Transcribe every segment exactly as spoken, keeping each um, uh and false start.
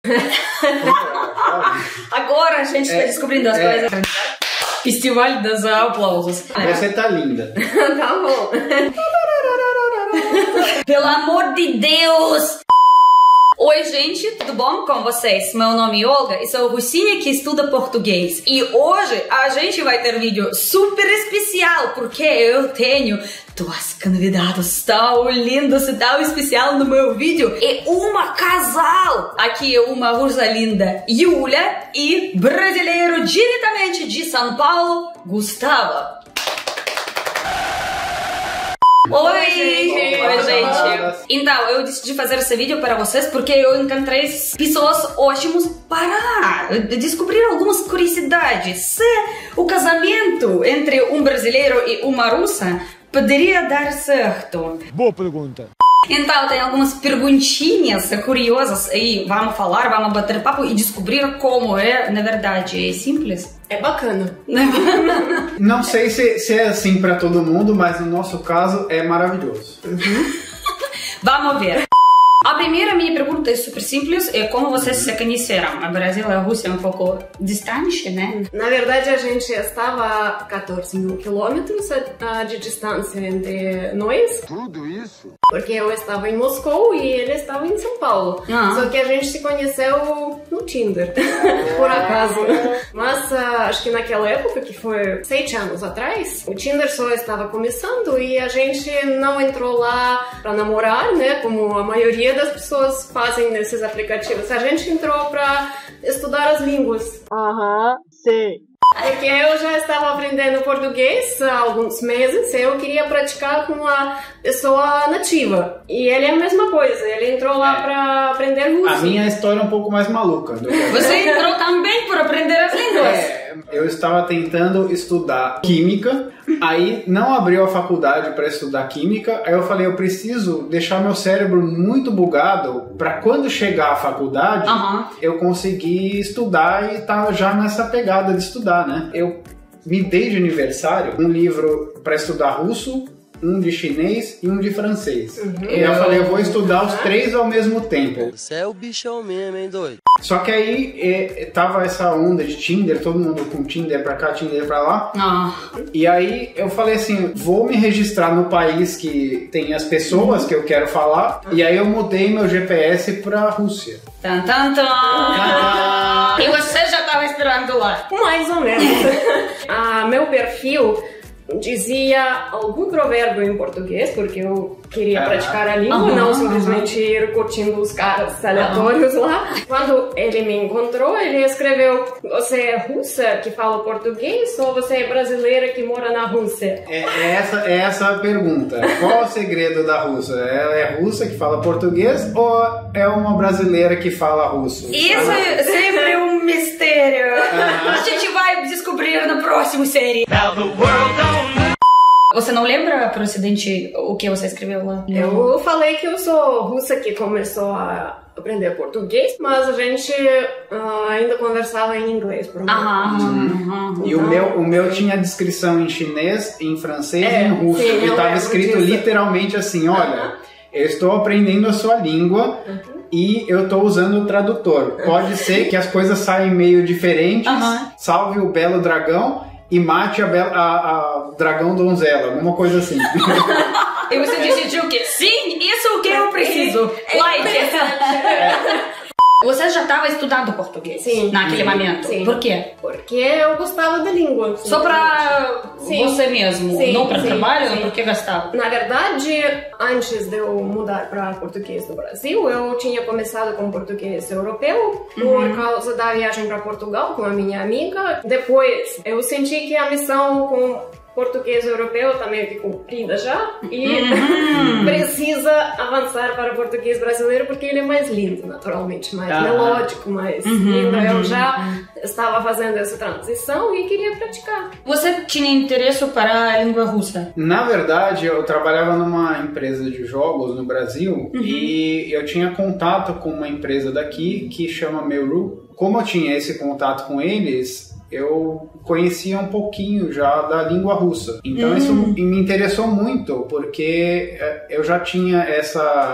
Agora a gente está é, descobrindo as é. coisas. Festival dos aplausos. Você tá linda. Tá bom. Pelo amor de Deus! Oi, gente, tudo bom com vocês? Meu nome é Olga e sou russinha que estuda português. E hoje a gente vai ter um vídeo super especial, porque eu tenho duas convidadas tão lindas e tão especial no meu vídeo. E uma casal! Aqui é uma russa linda, Yulia, e brasileiro diretamente de São Paulo, Gustavo. Oi, gente! Oi, gente! Então, eu decidi fazer esse vídeo para vocês porque eu encontrei pessoas ótimas para descobrir algumas curiosidades. Se o casamento entre um brasileiro e uma russa poderia dar certo? Boa pergunta! Então, tem algumas perguntinhas curiosas aí, vamos falar, vamos bater papo e descobrir como é, na verdade, é simples. É bacana. Não sei se, se é assim pra todo mundo, mas no nosso caso é maravilhoso. Uhum. Vamos ver. A primeira minha pergunta é super simples, é como vocês se conheceram? O Brasil e a Rússia é um pouco distante, né? Na verdade, a gente estava a quatorze mil quilômetros de distância entre nós. Tudo isso? Porque eu estava em Moscou e ele estava em São Paulo. Ah. Só que a gente se conheceu no Tinder, por acaso. Mas uh, acho que naquela época, que foi sete anos atrás, o Tinder só estava começando e a gente não entrou lá para namorar, né? Como a maioria das pessoas fazem nesses aplicativos. A gente entrou para estudar as línguas. Aham, uhum, sei. Porque eu já estava aprendendo português há alguns meses, eu queria praticar com uma pessoa nativa. E ele é a mesma coisa, ele entrou lá é. para aprender russo. A minha história é um pouco mais maluca. Do que Você entrou também por aprender as línguas? É, eu estava tentando estudar química, aí não abriu a faculdade para estudar química, aí eu falei, eu preciso deixar meu cérebro muito bugado para quando chegar à faculdade, uhum. eu conseguir estudar e tá já nessa pegada de estudar, né? Eu me dei de aniversário um livro para estudar russo, um de chinês e um de francês. Uhum. E eu falei, eu vou estudar os três ao mesmo tempo. Você é o bichão mesmo, hein, doido? Só que aí é, tava essa onda de Tinder, todo mundo com Tinder pra cá, Tinder pra lá. Ah. E aí eu falei assim, vou me registrar no país que tem as pessoas que eu quero falar. E aí eu mudei meu G P S pra Rússia. Tan, tan, tan. Tan. E você já tava esperando lá? Mais ou menos. ah, meu perfil dizia algum provérbio em português, porque eu queria praticar a língua, uhum, não simplesmente uhum. ir curtindo os caras aleatórios uhum. lá. Quando ele me encontrou, ele escreveu, você é russa que fala português ou você é brasileira que mora na Rússia? É, é, essa, é essa a pergunta. Qual é o segredo da russa? Ela é russa que fala português ou é uma brasileira que fala russo? Isso é sempre um mistério. Uhum. A gente vai descobrir na próxima série. Now the world Você não lembra, por acidente, o que você escreveu lá? Eu falei que eu sou russa que começou a aprender português, mas a gente uh, ainda conversava em inglês. Por um aham, aham. E então, o, meu, o meu tinha descrição em chinês, em francês é, e em russo. Sim, e estava escrito disso. literalmente assim, olha, uh-huh. eu estou aprendendo a sua língua uh-huh. e eu estou usando o tradutor. Pode ser que as coisas saem meio diferentes, uh-huh. salve o belo dragão, e mate a, bela, a, a dragão donzela, alguma coisa assim. E você decidiu o quê? Sim, isso é o que eu preciso. Like. Você já estava estudando português sim, naquele sim, momento? Sim. Por quê? Porque eu gostava da língua. Só pra sim. você mesmo, sim, não pra sim, trabalho? Sim. Por que gostava? Na verdade, antes de eu mudar para português no Brasil, eu tinha começado com português europeu por uhum. causa da viagem para Portugal com a minha amiga. Depois, eu senti que a missão com português europeu está meio que cumprida já e uhum. precisa avançar para o português brasileiro porque ele é mais lindo, naturalmente, mais ah. melódico, mais uhum. lindo. Eu já estava fazendo essa transição e queria praticar. Você tinha interesse para a língua russa? Na verdade, eu trabalhava numa empresa de jogos no Brasil uhum. e eu tinha contato com uma empresa daqui que chama Mail.ru. Como eu tinha esse contato com eles, eu conhecia um pouquinho já da língua russa. Então hum. isso me interessou muito, porque eu já tinha essa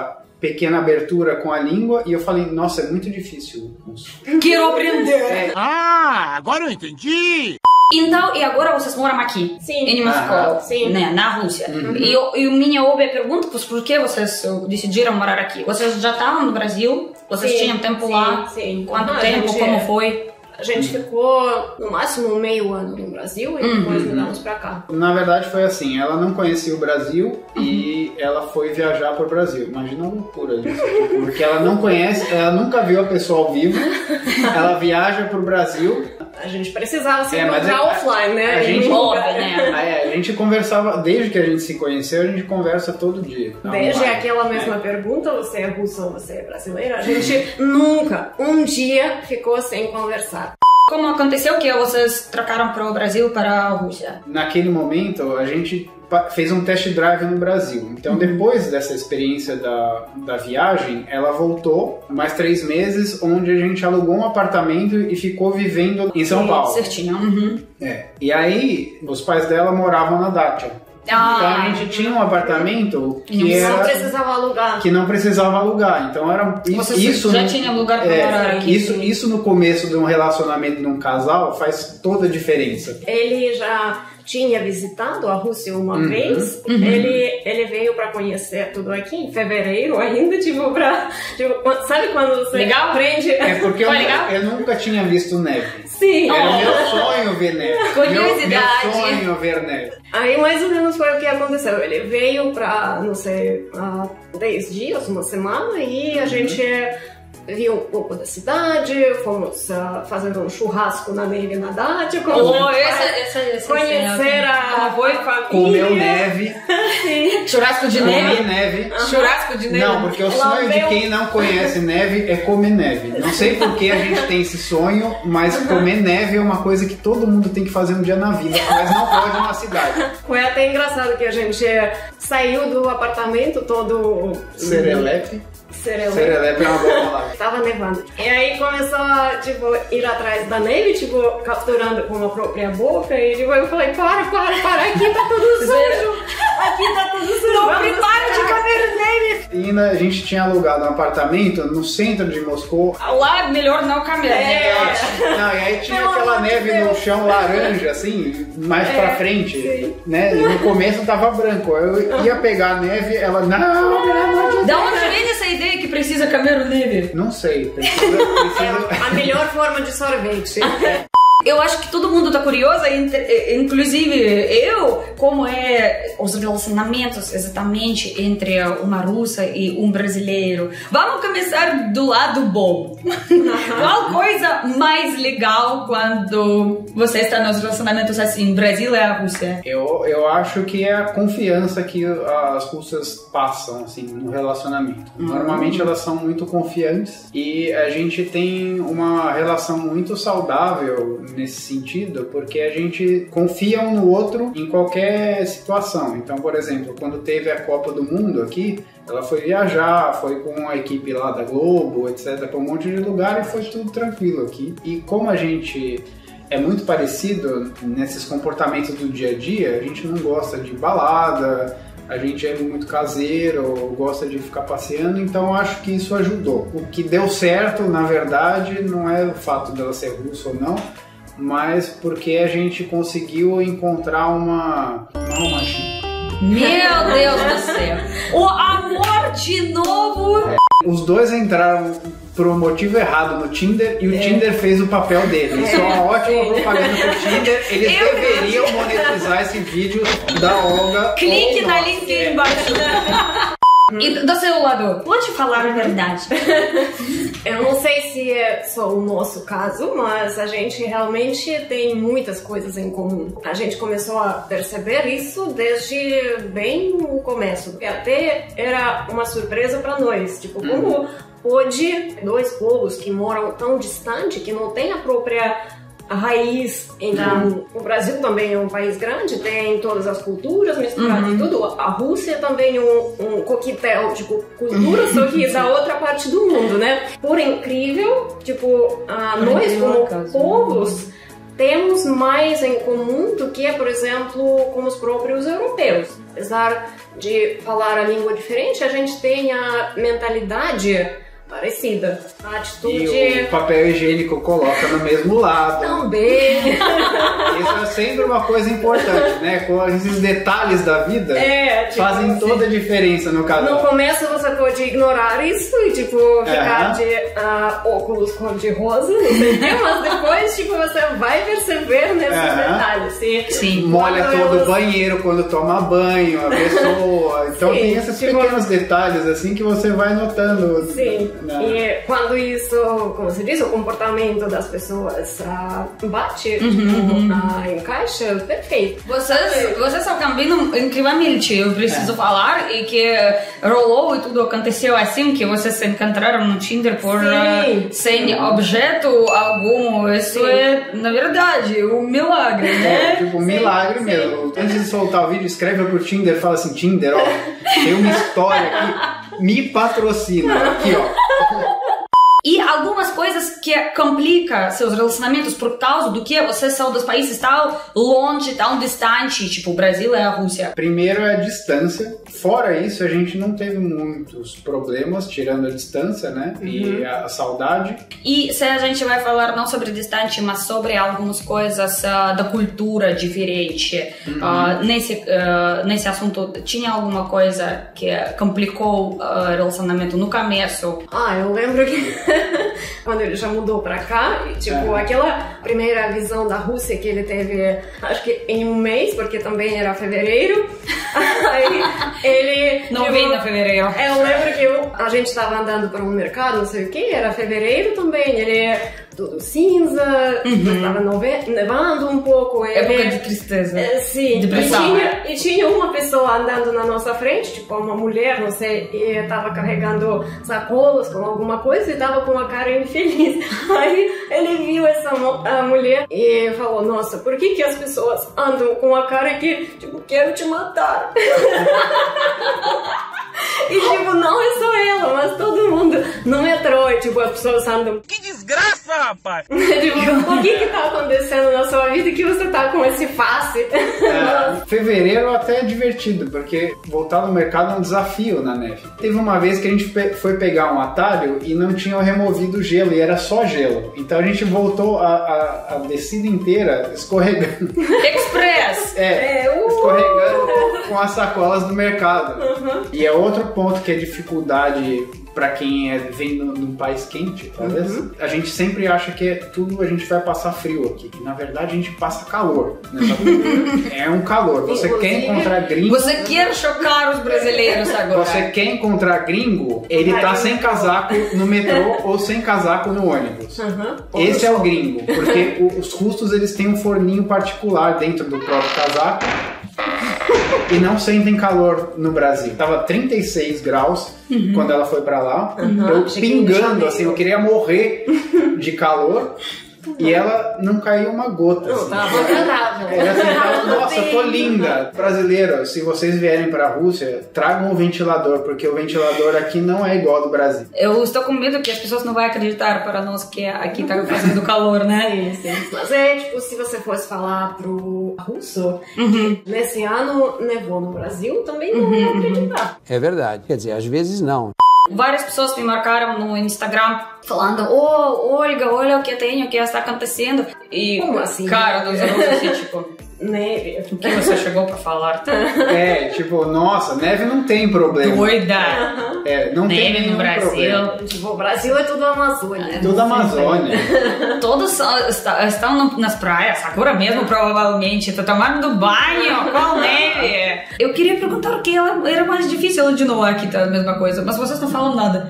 pequena abertura com a língua e eu falei, nossa, é muito difícil o russo. Quero aprender! É. Ah, agora eu entendi! Então, e agora vocês moram aqui? Sim. Em Moscou, Ah, sim. né, na Rússia. Uhum. E, eu- e minha óbvia pergunta, pois, por que vocês uh, decidiram morar aqui? Vocês já estavam no Brasil? Vocês Sim, tinham tempo sim, lá? sim. Quanto Ah, a tempo? gente- Como foi? A gente ficou no máximo meio ano no Brasil e depois mudamos pra cá. Na verdade foi assim, ela não conhecia o Brasil e ela foi viajar pro Brasil. Imagina a loucura disso, tipo, porque ela não conhece, ela nunca viu a pessoa ao vivo, ela viaja pro Brasil. A gente precisava se É, mas encontrar é- offline, né? a gente- Em um lugar. Óbvio, né? Aí, a gente conversava, desde que a gente se conheceu, a gente conversa todo dia. Desde online. aquela mesma pergunta, você é russa ou você é brasileira, a gente nunca, um dia, ficou sem conversar. Como aconteceu que vocês trocaram para o Brasil para a Rússia? Naquele momento, a gente pa- fez um test drive no Brasil. Então, depois dessa experiência da, da viagem, ela voltou mais três meses, onde a gente alugou um apartamento e ficou vivendo em São Paulo. Certinho. Uhum. É. E aí, os pais dela moravam na Dátia. Então, Ah, a gente tinha um apartamento que Não era... Não precisava alugar. que não precisava alugar. Então era Vocês isso já no- tinham lugar para é, morar aqui? Isso, isso no começo de um relacionamento de um casal faz toda a diferença. Ele já tinha visitado a Rússia uma Uhum. vez. Ele, ele veio pra conhecer tudo aqui em fevereiro ainda, tipo, pra... Tipo, sabe quando você Legal? aprende... É porque eu, Foi legal? eu nunca tinha visto neve. Sim. Era Oh. meu sonho ver neve. Curiosidade. Meu, meu sonho ver neve. Aí mais ou menos foi o que aconteceu. Ele veio pra, não sei, há dez dias, uma semana, e a gente viu um pouco da cidade, fomos uh, fazer um churrasco na neve na Dátia, como Oh, faz, essa, essa, essa conhecer a Como foi? família. Comeu neve. Sim. Churrasco de Comer neve? neve. Churrasco de neve? Não, porque o Ela sonho de veio- quem não conhece neve é comer neve. Não sei por que a gente tem esse sonho, mas comer neve é uma coisa que todo mundo tem que fazer um dia na vida, mas não pode na cidade. Foi até engraçado que a gente saiu do apartamento todo Serelepe. serelepe. Serelepe é uma boa palavra. Tava nevando. E aí começou a, tipo, ir atrás da neve, tipo, capturando com a própria boca. E tipo, eu falei, para, para, para, aqui tá tudo sujo. Aqui tá tudo sujo. Não Vamos prepara de parar." comer neve! E ainda a gente tinha alugado um apartamento no centro de Moscou. Lá é melhor não comer É. neve, eu acho. Não, e aí tinha Pelo aquela amor de neve Deus. no chão laranja, assim, mais É, pra frente, sim. né? E no começo tava branco. Eu ia pegar a neve, ela, não, pelo amor de Deus. Da onde vem essa ideia que precisa comer neve? Não sei, precisa, precisa... A melhor forma de sorvete. Eu acho que todo mundo tá curioso, entre- inclusive eu, como é os relacionamentos exatamente entre uma russa e um brasileiro. Vamos começar do lado bom. Qual coisa mais legal quando você está nos relacionamentos assim, Brasil e a Rússia? Eu, eu acho que é a confiança que as russas passam, assim, no relacionamento. Normalmente elas são muito confiantes e a gente tem uma relação muito saudável nesse sentido, porque a gente confia um no outro em qualquer situação. Então, por exemplo, quando teve a Copa do Mundo aqui, ela foi viajar, foi com a equipe lá da Globo, etcétera, para um monte de lugar e foi tudo tranquilo aqui. E como a gente é muito parecido nesses comportamentos do dia a dia, a gente não gosta de balada, a gente é muito caseiro, gosta de ficar passeando, então eu acho que isso ajudou. O que deu certo, na verdade, não é o fato dela ser russa ou não, mas porque a gente conseguiu encontrar uma, uma romancinha. Meu Deus do céu! O amor de novo! Os dois entraram por um motivo errado no Tinder e o Tinder fez o papel dele. Isso é uma ótima propaganda pro Tinder. Eles Eu deveriam monetizar esse vídeo da Olga. Clique ou na nosso. link aí embaixo. E do seu lado, pode falar a verdade. Eu não sei se é só o nosso caso, mas a gente realmente tem muitas coisas em comum. A gente começou a perceber isso desde bem o começo. E até era uma surpresa para nós. Tipo, como pode dois povos que moram tão distante, que não têm a própria raiz. Então, o Brasil também é um país grande, tem todas as culturas misturadas e tudo. A Rússia também é um, um coquetel de cu- cultura, só que da outra parte do mundo, né? Por incrível, tipo, ah, Por nós incrível como acaso. povos, temos mais em comum do que, por exemplo, com os próprios europeus. Apesar de falar a língua diferente, a gente tem a mentalidade parecida. A atitude... E o papel higiênico coloca no mesmo lado. Também. Isso é sempre uma coisa importante, né? Com esses detalhes da vida é, tipo, fazem assim, toda a diferença no casal. No começo você pode ignorar isso e, tipo, ficar é. de uh, óculos cor-de-rosa, não sei o que, mas depois, tipo, você vai perceber nesses é. detalhes. E, Sim. Molha todo eu... o banheiro quando toma banho, a pessoa. Então Sim, tem esses tipo... pequenos detalhes, assim, que você vai notando. Sim. E quando isso, como se diz, o comportamento das pessoas uh, bate, uhum, uh, encaixa, perfeito. Vocês, vocês são combinam incrivelmente, eu preciso é. falar, e que rolou e tudo aconteceu assim, que vocês se encontraram no Tinder por uh, sem objeto algum. Isso Sim. é, na verdade, um milagre, né? É, tipo, um Sim. milagre Sim. mesmo. Antes de soltar o vídeo, escreve pro Tinder, fala assim, Tinder, ó, tem uma história aqui, me patrocina, aqui, ó. E algumas coisas que complicam seus relacionamentos por causa do que vocês são dos países tão longe, tão distante, tipo o Brasil e a Rússia. Primeiro é a distância. Fora isso, a gente não teve muitos problemas, tirando a distância, né? Uhum. E a, a saudade. E se a gente vai falar não sobre distante, mas sobre algumas coisas uh, da cultura diferente, uhum. uh, nesse, uh, nesse assunto, tinha alguma coisa que complicou o uh, relacionamento no começo? Ah, eu lembro que quando ele já mudou pra cá, e, tipo, é. aquela primeira visão da Rússia que ele teve, acho que em um mês, porque também era fevereiro, aí ele... Novembro, fevereiro. Eu lembro que eu, a gente tava andando para um mercado, não sei o que, era fevereiro também, ele... tudo cinza, uhum. estava nevando um pouco. Ele... Época de tristeza. É, sim. Depressão. E tinha, e tinha uma pessoa andando na nossa frente, tipo uma mulher, não sei, e estava carregando sacolas com alguma coisa e estava com uma cara infeliz. Aí ele viu essa a mulher e falou, nossa, por que que as pessoas andam com a cara que, tipo, quero te matar? E tipo, não é só ela, mas todo mundo no metrô, e tipo, as pessoas andam... Que desgraça, rapaz! Tipo, o que que tá acontecendo na sua vida que você tá com esse face? É, fevereiro até é divertido, porque voltar no mercado é um desafio na neve. Teve uma vez que a gente foi pegar um atalho e não tinham removido o gelo, e era só gelo. Então a gente voltou a, a, a descida inteira escorregando. Express! É, é uh! escorregando com as sacolas do mercado. Uhum. E é outro ponto que é dificuldade pra quem é, vem num, num país quente, talvez. Uhum. A gente sempre acha que é tudo a gente vai passar frio aqui. E na verdade a gente passa calor. Né? É um calor. Você Inclusive, quer encontrar gringo... Você quer chocar os brasileiros agora. Você quer encontrar gringo, ele tá sem casaco no metrô ou sem casaco no ônibus. Uhum. Esse é o gringo. Porque os russos, eles têm um forninho particular dentro do próprio casaco. E não sentem calor no Brasil. Tava trinta e seis graus uhum. quando ela foi pra lá. Uhum. Eu pingando, assim, eu queria morrer de calor. E ela não caiu uma gota. Assim. Tava agradável. Era assim, tava, nossa, tô linda. Brasileiro, se vocês vierem pra Rússia, tragam um ventilador, porque o ventilador aqui não é igual ao do Brasil. Eu estou com medo que as pessoas não vão acreditar para nós que aqui tá fazendo calor, né? Sim, sim. Mas é, tipo, se você fosse falar pro russo, uhum. nesse ano nevou no Brasil, também não ia acreditar. É verdade. Quer dizer, às vezes não. Várias pessoas me marcaram no Instagram falando, oh, Olga, olha o que eu tenho, o que está acontecendo. E, como assim? Cara, dos alunos assim, tipo... Neve. O que você chegou pra falar? Tá? É, tipo, nossa, neve não tem problema. Doida! É, não neve tem no Brasil. Problema. Tipo, o Brasil é tudo Amazônia. É tudo Amazônia. Todos está, estão nas praias, agora mesmo provavelmente, tá tomando banho com neve. Eu queria perguntar o que ela, era mais difícil de novo aqui, tá a mesma coisa, mas vocês não falam nada.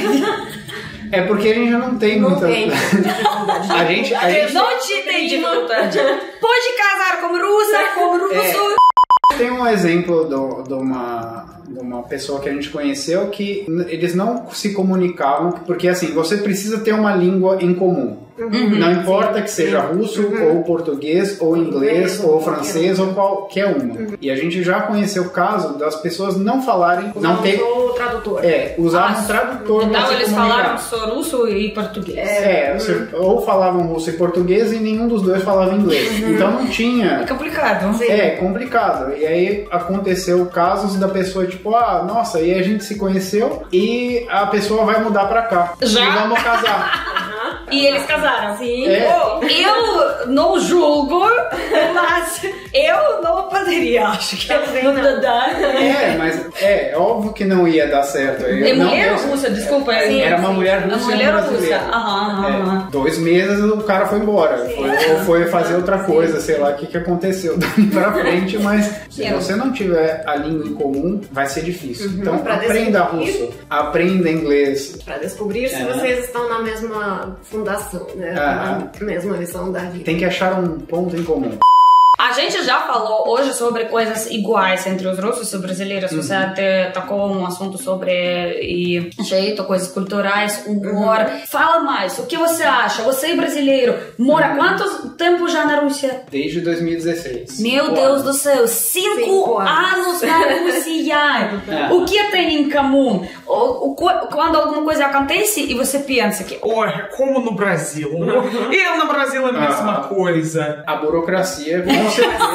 É porque a gente não tem não muita... Tem dificuldade. a gente, a gente... Não te tem dificuldade. Pode casar como russa, como russo. É, tem um exemplo de uma, de uma pessoa que a gente conheceu que eles não se comunicavam, porque assim, você precisa ter uma língua em comum. Uhum. Não importa que seja russo, uhum. ou português, ou inglês, ou francês, ou qualquer uma. Uhum. E a gente já conheceu o caso das pessoas não falarem... Não ter o tradutor. É, usar ah, um tradutor então para se eles comunicar. falaram só russo e português. É, é você, ou falavam russo e português e nenhum dos dois falava inglês. Uhum. Então não tinha... É complicado. Sim. É, complicado. E aí aconteceu casos da pessoa tipo, ah, nossa, e a gente se conheceu e a pessoa vai mudar pra cá. Já? E vamos casar. E eles casaram. Sim. É. Oh, eu não julgo, mas eu não poderia, acho que não dá. É, mas é óbvio que não ia dar certo. É não, mulher eu, russa, desculpa. Sim, era uma mulher russa. Uma mulher e um brasileiro. russa. Aham, aham. É, dois meses o cara foi embora. Foi, ou foi fazer outra coisa, sei lá o que, que aconteceu dali pra frente, mas se é. você não tiver a língua em comum, vai ser difícil. Uhum. Então pra aprenda russo, aprenda inglês. Pra descobrir se é. vocês estão na mesma fundação, né? Na mesma lição da vida. Tem que achar um ponto em comum. A gente já falou hoje sobre coisas iguais entre os russos e os brasileiros. Você uhum. até tocou um assunto sobre e, jeito, coisas culturais, humor. Uhum. Fala mais, o que você acha? Você é brasileiro, mora uhum. quanto tempo já na Rússia? Desde dois mil e dezesseis. Meu cinco Deus anos. do céu, cinco, cinco anos. anos na Rússia. é. O que tem em comum? O, o, quando alguma coisa acontece e você pensa que... Olha, como no Brasil. E no Brasil é a mesma ah, coisa. A burocracia... Com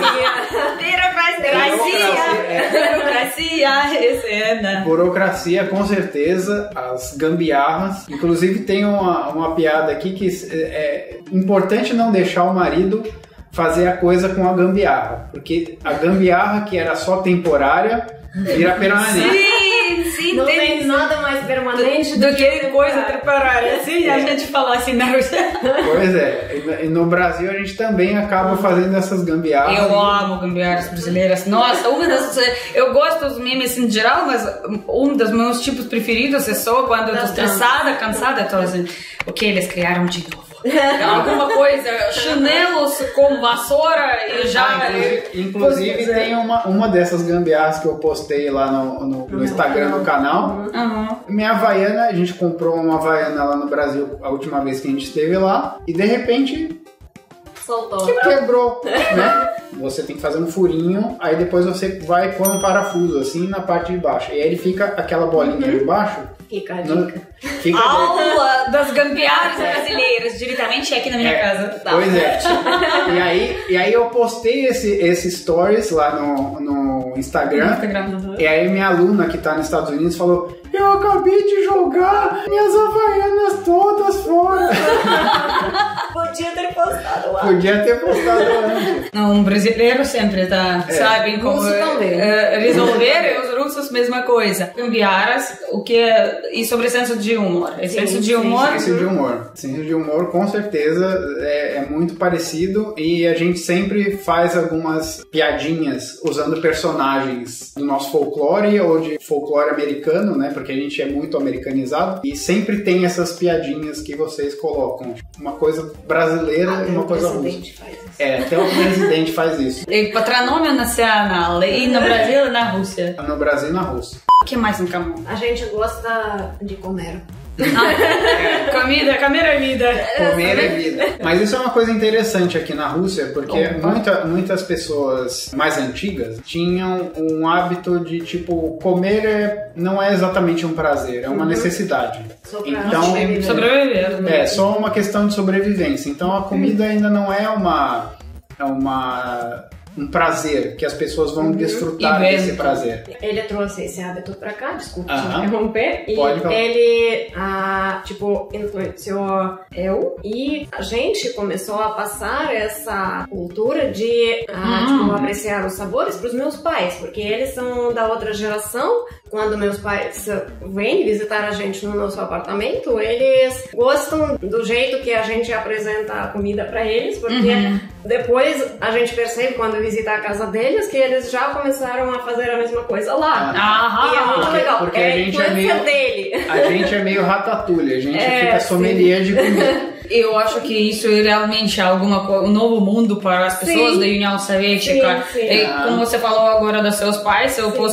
Burocracia, burocracia, esse é, né? Burocracia, com certeza, as gambiarras. Inclusive tem uma, uma piada aqui que é, é importante não deixar o marido fazer a coisa com a gambiarra, porque a gambiarra que era só temporária vira permanente. Sim, sim, não tem, tem nada mais permanente do, do que coisa temporária. Assim, a gente fala assim na Rússia. Pois é, e no Brasil a gente também acaba fazendo essas gambiarras. Eu amo gambiarras brasileiras. Nossa, uma das, eu gosto dos memes em geral, mas um dos meus tipos preferidos é só quando eu tô estressada, cansada, tô assim, o que eles criaram de novo? Alguma coisa, chinelos com vassoura e já... Ah, inclusive, inclusive tem uma, uma dessas gambiarras que eu postei lá no, no, no Instagram do canal. Uhum. Minha Havaiana, a gente comprou uma Havaiana lá no Brasil a última vez que a gente esteve lá e de repente... Soltou. Que quebrou, né? Você tem que fazer um furinho, aí depois você vai e põe um parafuso assim na parte de baixo. E aí ele fica aquela bolinha uhum. de baixo. Fica a no, dica. Fica Aula das gambiarras brasileiras, diretamente aqui na minha é, casa. Tá. Pois é. E aí, e aí eu postei esse, esse stories lá no, no Instagram. No Instagram uhum. E aí minha aluna que tá nos Estados Unidos falou: eu acabei de jogar minhas Havaianas todas fora. Podia ter postado lá. Podia ter postado antes. Não, um brasileiro sempre tá, é. sabem como uh, resolver, e os russos mesma coisa. Gambiarras, o que é, e sobre senso de humor. E senso de humor. Senso de humor. Senso de humor, com certeza, é, é muito parecido e a gente sempre faz algumas piadinhas usando personagens do nosso folclore ou de folclore americano, né? Porque a gente é muito americanizado e sempre tem essas piadinhas que vocês colocam. Uma coisa brasileira ah, e uma coisa russa. O presidente faz isso. É, até o presidente faz isso. É patronômio nacional e no Brasil e na Rússia. No Brasil e na Rússia. O que mais em comum? A gente gosta de comer. Ah, é. Comida, comer é vida. Comer é vida. Mas isso é uma coisa interessante aqui na Rússia, porque muita, muitas pessoas mais antigas tinham um hábito de, tipo, comer é, não é exatamente um prazer, é uma uhum. necessidade. Só então, sobreviver. sobreviver. É, só uma questão de sobrevivência. Então a comida ainda não é uma... É uma um prazer, que as pessoas vão uhum. desfrutar desse prazer. Ele trouxe esse hábito pra cá, desculpa uhum. te interromper, e Pode ele, ah, tipo, influenciou eu, e a gente começou a passar essa cultura de, ah, uhum. tipo, apreciar os sabores pros meus pais, porque eles são da outra geração. Quando meus pais vêm visitar a gente no nosso apartamento, eles gostam do jeito que a gente apresenta a comida pra eles, porque uhum. depois a gente percebe quando visita a casa deles que eles já começaram a fazer a mesma coisa lá. Ah, e é muito porque, legal. Porque é a gente é meio, dele. A gente é meio ratatouille, a gente é, fica sommelier de comida. Eu acho que isso é realmente alguma coisa, um novo mundo para as pessoas sim. da União Soviética. Sim, sim. E, como você falou agora dos seus pais, eu sim. posso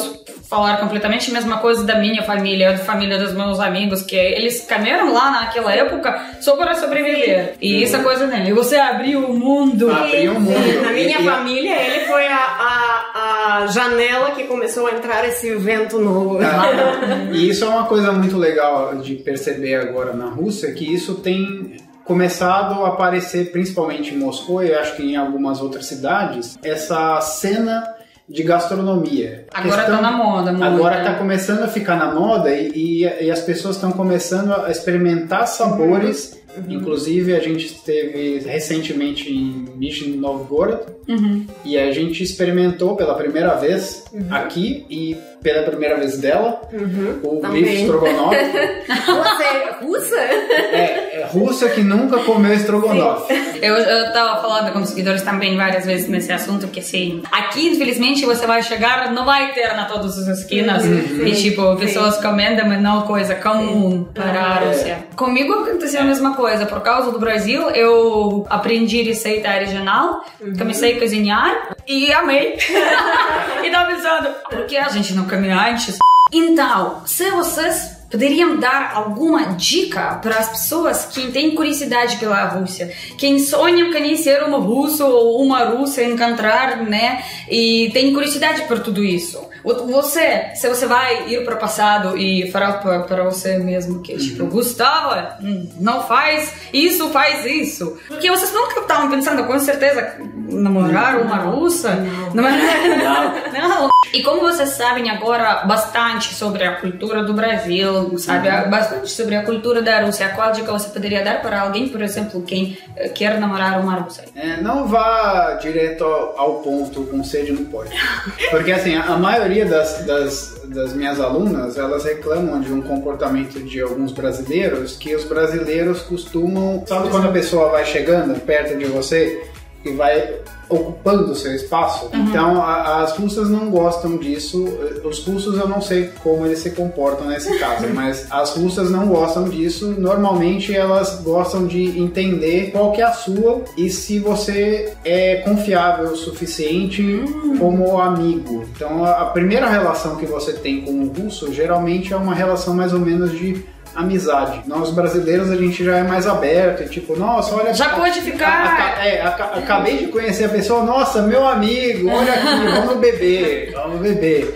falar completamente a mesma coisa da minha família, da família dos meus amigos, que eles caminharam lá naquela época só para sobreviver. E essa coisa, né? E você abriu o mundo. Abriu o mundo. Na minha E- família, ele foi a, a, a janela que começou a entrar esse vento novo. Ah, e isso é uma coisa muito legal de perceber agora na Rússia, que isso tem começado a aparecer principalmente em Moscou e acho que em algumas outras cidades, essa cena de gastronomia. Agora Questão- tá na moda, muito. Agora tá começando a ficar na moda e, e- e as pessoas estão começando a experimentar sabores. Inclusive, a gente esteve recentemente em Nizhny Novgorod Uhum. e a gente experimentou pela primeira vez aqui e pela primeira vez dela o Também. bife estrogonofe. Você é russa? É, é russa que nunca comeu estrogonofe. Eu, eu tava falando com os seguidores também várias vezes nesse assunto, que assim, aqui infelizmente você vai chegar, não vai ter na todas as esquinas, e tipo, pessoas comendo, mas não coisa comum para a Rússia. Comigo aconteceu a mesma coisa, por causa do Brasil, eu aprendi receita original, comecei a cozinhar e amei. E tava pensando, por que a gente não come antes? Então, se vocês poderiam dar alguma dica para as pessoas que têm curiosidade pela Rússia, quem sonham conhecer um russo ou uma russa, encontrar, né, e tem curiosidade por tudo isso. Você, se você vai ir para o passado e falar para você mesmo que, tipo, Gustavo, não faz isso, faz isso. Porque vocês nunca estavam pensando, com certeza, namorar uma russa? Não. Não, não. E como vocês sabem agora bastante sobre a cultura do Brasil, sabe, bastante sobre a cultura da Rússia, qual dica você poderia dar para alguém, por exemplo, quem eh, quer namorar uma russa? É, não vá direto ao, ao ponto com sede no pode. Porque assim, a, a maioria das, das, das minhas alunas, elas reclamam de um comportamento de alguns brasileiros, que os brasileiros costumam... Sabe quando a pessoa vai chegando perto de você e vai ocupando o seu espaço? Uhum. Então, a, as russas não gostam disso. Os russos eu não sei como eles se comportam nesse caso, mas as russas não gostam disso. Normalmente elas gostam de entender qual que é a sua e se você é confiável o suficiente Uhum. como amigo. Então, a, a primeira relação que você tem com o russo geralmente é uma relação mais ou menos de amizade. Nós brasileiros a gente já é mais aberto, e tipo, nossa, olha... Já pode ficar- a- a- é, a- acabei de conhecer a pessoa, nossa, meu amigo, olha aqui, vamos beber, vamos beber.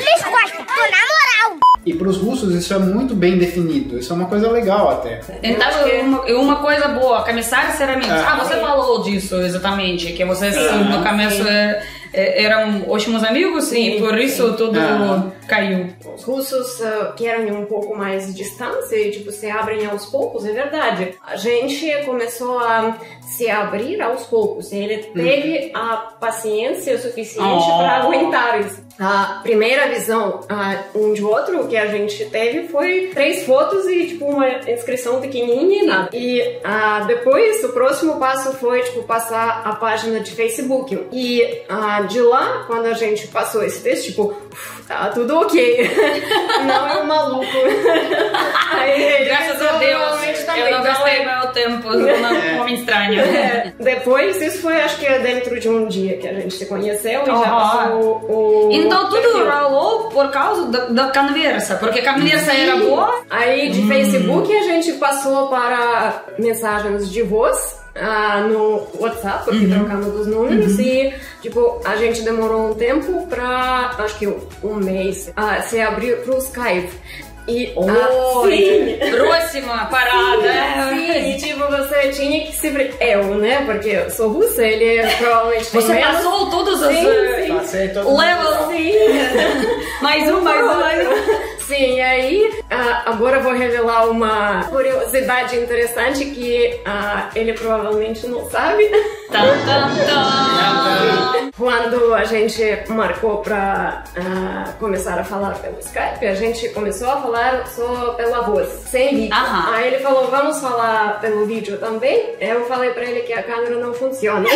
E para os russos isso é muito bem definido, isso é uma coisa legal até. Então, uma, uma coisa boa, começar a ser amigos. É. Ah, você falou disso exatamente, que vocês É. no começo é, é, eram ótimos amigos e por isso tudo É. caiu. Os russos uh, querem um pouco mais de distância e, tipo, se abrem aos poucos, é verdade. A gente começou a se abrir aos poucos. Ele teve a paciência suficiente Oh. para aguentar isso. A primeira visão uh, um de outro que a gente teve foi três fotos e, tipo, uma inscrição pequenininha e nada. E uh, depois, o próximo passo foi, tipo, passar a página de Facebook. E uh, de lá, quando a gente passou esse texto, tipo, tá tudo ok. Não é um maluco. Aí, ele Graças a provavelmente Deus, também. eu não Então, gastei é- meu tempo num homem estranho. é, depois, isso foi acho que dentro de um dia que a gente se conheceu e Oh. já passou o. Então tudo perfil. rolou por causa da, da conversa, porque a conversa era boa. Aí de Facebook a gente passou para mensagens de voz. Ah, no WhatsApp, porque trocamos os números e, tipo, a gente demorou um tempo pra, acho que um, um mês, ah, se abrir pro Skype. E, ah, sim. Próxima parada. Sim, e tipo, você tinha que se... Eu, né? Porque eu sou russa, ele provavelmente tem Você menos. passou todos os Sim, eh, sim. Passei todo mundo. levels. Sim. Mais um, mais um, mais um. Sim, e aí, ah, agora eu vou revelar uma curiosidade interessante que ah, ele provavelmente não sabe. Tan, tan, tan. Quando a gente marcou pra ah, começar a falar pelo Skype, a gente começou a falar só pela voz, sem vídeo. Aham. Aí ele falou, vamos falar pelo vídeo também? Eu falei pra ele que a câmera não funciona.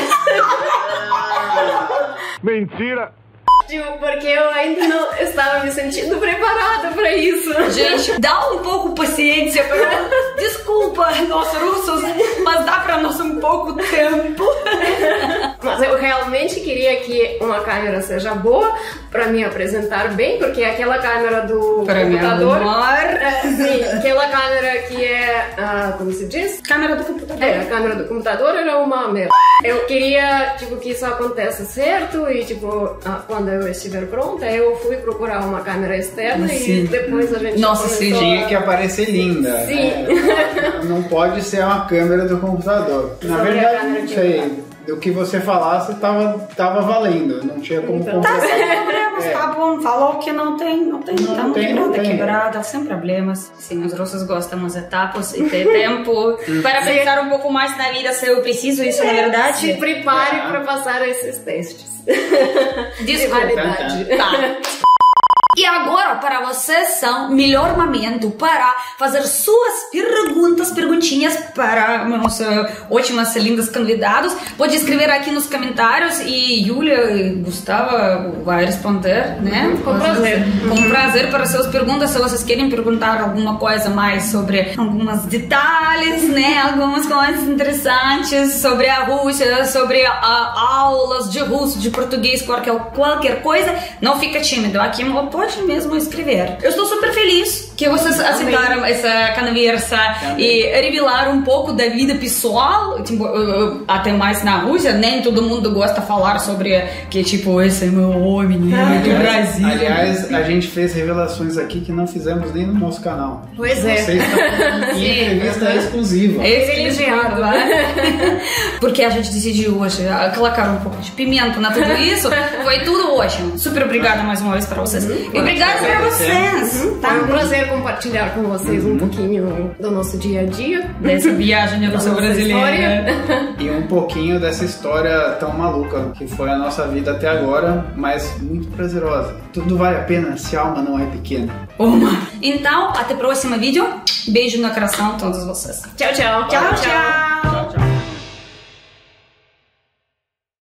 Mentira! Tipo, porque eu ainda não estava me sentindo preparada pra isso. Gente, dá um pouco paciência para... Desculpa, nós russos, mas dá pra nós um pouco tempo. Mas eu realmente queria que uma câmera seja boa para me apresentar bem, porque aquela câmera do Para computador... me Sim, aquela câmera que é... Uh, como se diz? Câmera do computador. É, a câmera do computador era uma merda. Eu queria, tipo, que isso aconteça certo e, tipo, ah, quando eu estiver pronta, eu fui procurar uma câmera externa Sim. e depois a gente Nossa, começou sim, a... Tinha que aparecer linda. Sim. Né? Não pode ser uma câmera do computador. Na Só que a verdade, câmera não de sei. Do que você falasse, tava, tava valendo. Não tinha como Então. Tá comprar. sem problemas, É. tá bom. Falou que não tem, não tem, Não tá muito tem, não grande, tem. quebrada, sem problemas. Sim, os russos gostam das etapas e ter tempo para pensar um pouco mais na vida se eu preciso, isso na Se verdade. prepare Ah. para passar esses testes. De Desculpa. validade. Tá. E agora, para vocês, são melhor momento para fazer suas perguntas, perguntinhas para nossos ótimas, lindas convidados. Pode escrever aqui nos comentários e Yulia e Gustavo vai responder, né? Com prazer. Com prazer para suas perguntas. Se vocês querem perguntar alguma coisa mais sobre alguns detalhes, né? Algumas coisas interessantes sobre a Rússia, sobre a, aulas de russo, de português, qualquer, qualquer coisa, não fica tímido. Aqui pode mesmo escrever. Eu estou super feliz que vocês aceitaram essa conversa e revelaram um pouco da vida pessoal, tipo, até mais na Rússia. Nem todo mundo gosta de falar sobre que, tipo, esse é meu homem, né, do Brasil. Aliás, a gente fez revelações aqui que não fizemos nem no nosso canal. Pois é. Vocês estão em entrevista exclusiva. É Privilegiado. né? Porque a gente decidiu hoje colocar um pouco de pimenta na tudo isso. Foi tudo ótimo. Super obrigada mais uma vez para vocês. E obrigada para vocês. Uhum. Tá? Foi um prazer compartilhar com vocês um pouquinho do nosso dia a dia. Dessa viagem russa nossa brasileira. E um pouquinho dessa história tão maluca que foi a nossa vida até agora, mas muito prazerosa. Tudo vale a pena se a alma não é pequena. Uma. Então, até o próximo vídeo. Beijo no coração a todos vocês. Tchau, tchau. Tchau, tchau.